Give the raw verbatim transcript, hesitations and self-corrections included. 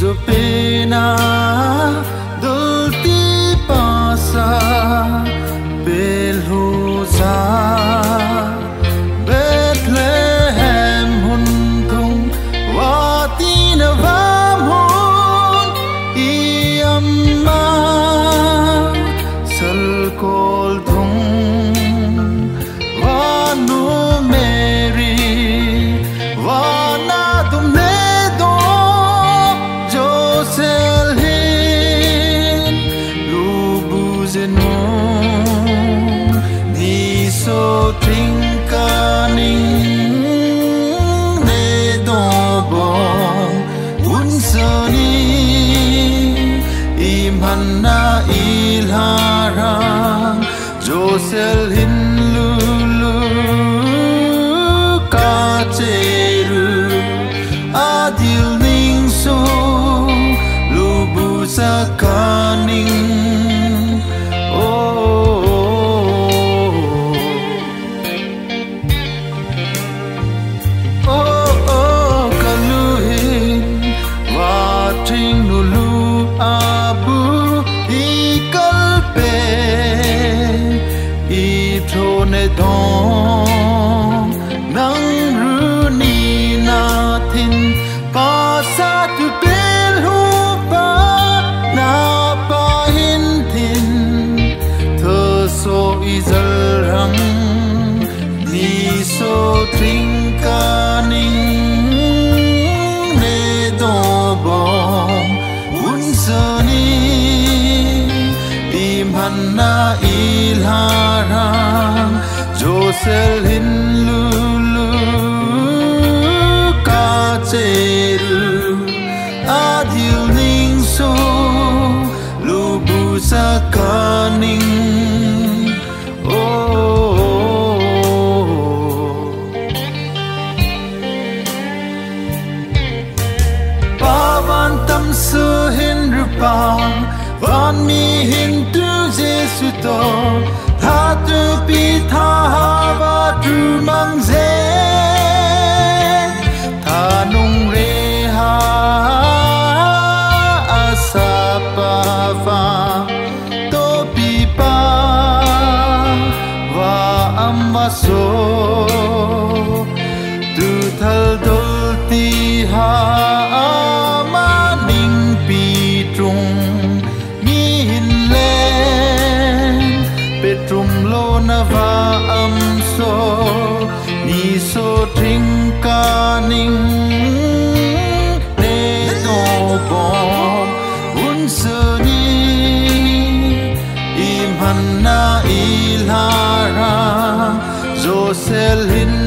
pena dulti pasa belusa Bethlehem huntung watina vamhun iamma salkol thung vanu Mary vana tumne do Joselhin lubuzenu ni so trinkaning ne do bong unsoni imhanna ilharang Joselhin lulu kaceru adil ningso lubu sakaning oh oh oh kaluhin watring nulu abu ikalpe itrone dong nang runi natin pasa tu belhu pa na pahintin so izalrang ni so trinkaning ne do bom unsani imhanna ilharang Joselhin lulu kaceru adil ningso lubu sakaning Suhin rupa van mi hindu Jesu to thatu pitha hava trumang ze thanung reha asapa va to pipa va amvaso tu thal dolti ha Petrum lona va amso ni so trinkaning ne do bom unsani imhanna ilhara Joselhin